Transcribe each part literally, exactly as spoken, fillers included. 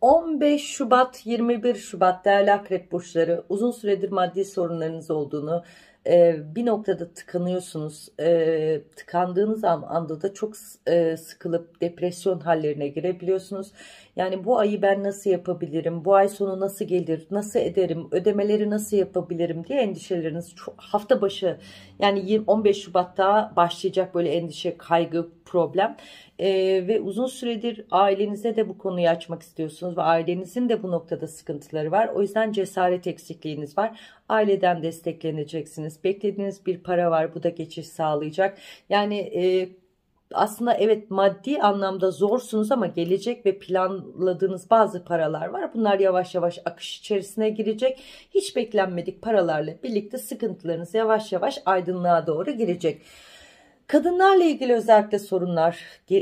on beş Şubat yirmi bir Şubat değerli akrep burçları, uzun süredir maddi sorunlarınız olduğunu, e, bir noktada tıkanıyorsunuz. E, tıkandığınız an, anda da çok e, sıkılıp depresyon hallerine girebiliyorsunuz. Yani bu ayı ben nasıl yapabilirim, bu ay sonu nasıl gelir, nasıl ederim, ödemeleri nasıl yapabilirim diye endişeleriniz çok, hafta başı yani on beş Şubat'ta başlayacak böyle endişe, kaygı, problem. Ee, ve uzun süredir ailenize de bu konuyu açmak istiyorsunuz ve ailenizin de bu noktada sıkıntıları var. O yüzden cesaret eksikliğiniz var. Aileden destekleneceksiniz. Beklediğiniz bir para var. Bu da geçiş sağlayacak. Yani e, aslında evet, maddi anlamda zorsunuz ama gelecek ve planladığınız bazı paralar var. Bunlar yavaş yavaş akış içerisine girecek. Hiç beklenmedik paralarla birlikte sıkıntılarınız yavaş yavaş aydınlığa doğru girecek. Kadınlarla ilgili özellikle sorunlar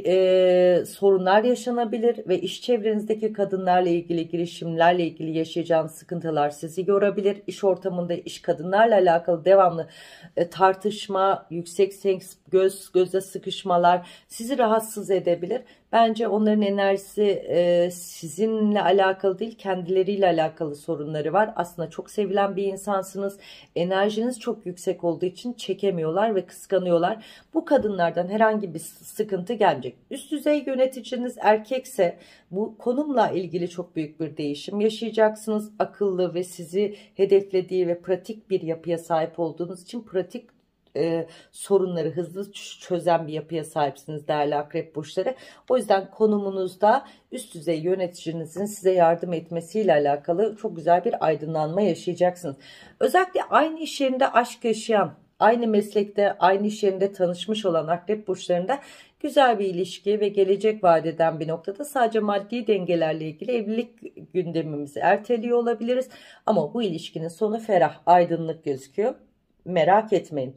e, sorunlar yaşanabilir ve iş çevrenizdeki kadınlarla ilgili, girişimlerle ilgili yaşayacağınız sıkıntılar sizi yorabilir. İş ortamında iş kadınlarla alakalı devamlı e, tartışma, yüksek seks, göz göze sıkışmalar sizi rahatsız edebilir. Bence onların enerjisi e, sizinle alakalı değil, kendileriyle alakalı sorunları var. Aslında çok sevilen bir insansınız. Enerjiniz çok yüksek olduğu için çekemiyorlar ve kıskanıyorlar. Bu kadınlardan herhangi bir sıkıntı gelmeyecek. Üst düzey yöneticiniz erkekse bu konumla ilgili çok büyük bir değişim yaşayacaksınız. Akıllı ve sizi hedeflediği ve pratik bir yapıya sahip olduğunuz için pratik e, sorunları hızlı çözen bir yapıya sahipsiniz değerli akrep burçları. O yüzden konumunuzda üst düzey yöneticinizin size yardım etmesiyle alakalı çok güzel bir aydınlanma yaşayacaksınız. Özellikle aynı iş yerinde aşk yaşayan, aynı meslekte, aynı iş yerinde tanışmış olan akrep burçlarında güzel bir ilişki ve gelecek vaat eden bir noktada sadece maddi dengelerle ilgili evlilik gündemimizi erteliyor olabiliriz. Ama bu ilişkinin sonu ferah, aydınlık gözüküyor. Merak etmeyin.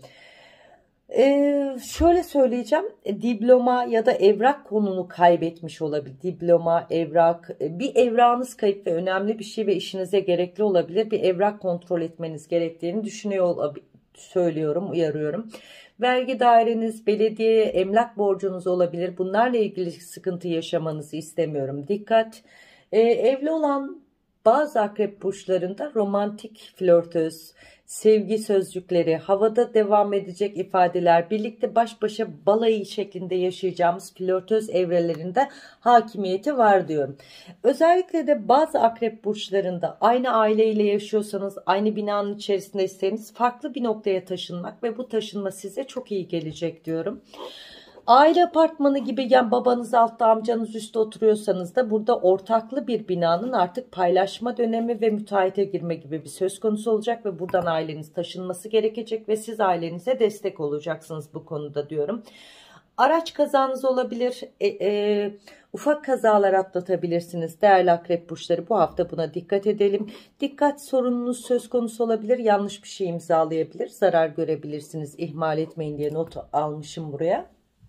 Ee, şöyle söyleyeceğim, diploma ya da evrak konunu kaybetmiş olabilir. Diploma, evrak, bir evrağınız kayıp ve önemli bir şey ve işinize gerekli olabilir. Bir evrak kontrol etmeniz gerektiğini düşünüyor olabilir. Söylüyorum, uyarıyorum. Vergi daireniz, belediye, emlak borcunuz olabilir. Bunlarla ilgili sıkıntı yaşamanızı istemiyorum. Dikkat. Ee, evli olan bazı akrep burçlarında romantik, flörtöz, sevgi sözcükleri, havada devam edecek ifadeler, birlikte baş başa balayı şeklinde yaşayacağımız flörtöz evrelerinde hakimiyeti var diyorum. Özellikle de bazı akrep burçlarında aynı aileyle yaşıyorsanız, aynı binanın içerisindeyseniz farklı bir noktaya taşınmak ve bu taşınma size çok iyi gelecek diyorum. Aile apartmanı gibi, yani babanız altta, amcanız üstte oturuyorsanız da burada ortaklı bir binanın artık paylaşma dönemi ve müteahhite girme gibi bir söz konusu olacak ve buradan aileniz taşınması gerekecek ve siz ailenize destek olacaksınız bu konuda diyorum. Araç kazanız olabilir, e, e, ufak kazalar atlatabilirsiniz değerli akrep burçları. Bu hafta buna dikkat edelim. Dikkat sorununuz söz konusu olabilir, yanlış bir şey imzalayabilir, zarar görebilirsiniz, ihmal etmeyin diye not almışım buraya.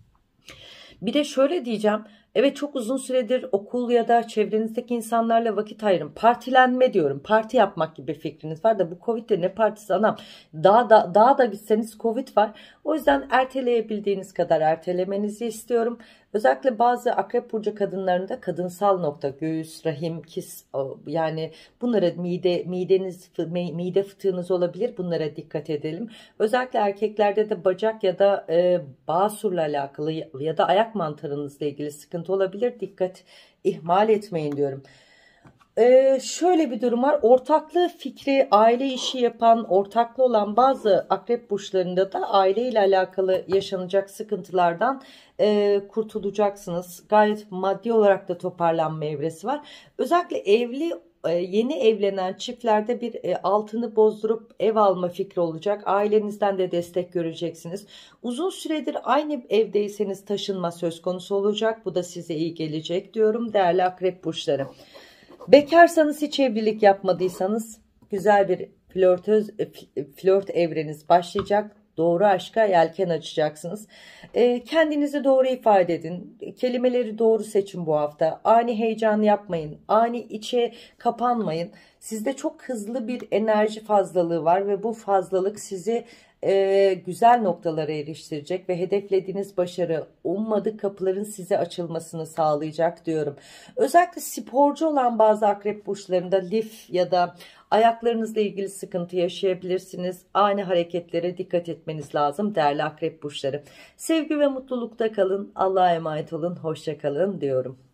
Bir de şöyle diyeceğim. Evet, çok uzun süredir okul ya da çevrenizdeki insanlarla vakit ayırın. Partilenme diyorum. Parti yapmak gibi fikriniz var da bu Covid'de ne partisi anam. Daha da, daha da gitseniz Covid var. O yüzden erteleyebildiğiniz kadar ertelemenizi istiyorum. Özellikle bazı akrep burcu kadınlarında kadınsal nokta, göğüs, rahim, kis, yani bunlara mide, mideniz, mide fıtığınız olabilir. Bunlara dikkat edelim. Özellikle erkeklerde de bacak ya da e, basurla alakalı ya da ayak mantarınızla ilgili sıkıntı olabilir. Dikkat, ihmal etmeyin diyorum. Ee, şöyle bir durum var. Ortaklığı fikri, aile işi yapan, ortaklı olan bazı akrep burçlarında da aileyle alakalı yaşanacak sıkıntılardan e, kurtulacaksınız. Gayet maddi olarak da toparlanma evresi var. Özellikle evli e, yeni evlenen çiftlerde bir e, altını bozdurup ev alma fikri olacak. Ailenizden de destek göreceksiniz. Uzun süredir aynı evdeyseniz taşınma söz konusu olacak. Bu da size iyi gelecek diyorum değerli akrep burçları. Bekarsanız, hiç evlilik yapmadıysanız güzel bir flörtöz, flört evreniz başlayacak. Doğru aşka yelken açacaksınız. E, kendinizi doğru ifade edin. Kelimeleri doğru seçin bu hafta. Ani heyecan yapmayın. Ani içe kapanmayın. Sizde çok hızlı bir enerji fazlalığı var ve bu fazlalık sizi e, güzel noktalara eriştirecek ve hedeflediğiniz başarı, ummadık kapıların size açılmasını sağlayacak diyorum. Özellikle sporcu olan bazı akrep burçlarında lif ya da ayaklarınızla ilgili sıkıntı yaşayabilirsiniz. Ani hareketlere dikkat etmeniz lazım değerli akrep burçları. Sevgi ve mutlulukta kalın. Allah'a emanet olun. Hoşça kalın diyorum.